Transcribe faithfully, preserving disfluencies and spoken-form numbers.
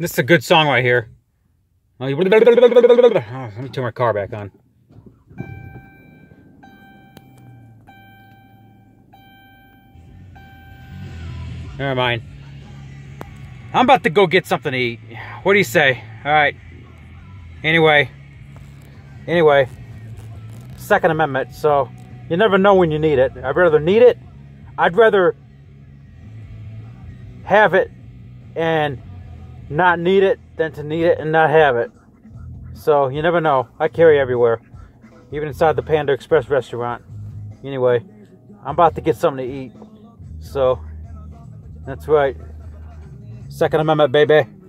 This is a good song right here. Oh, let me turn my car back on. Never mind. I'm about to go get something to eat. What do you say? All right. Anyway. Anyway. Second Amendment. So, you never know when you need it. I'd rather need it. I'd rather have it and not need it than to need it and not have it. So, you never know. I carry everywhere. Even inside the Panda Express restaurant. Anyway. I'm about to get something to eat. So, that's right. Second Amendment, baby.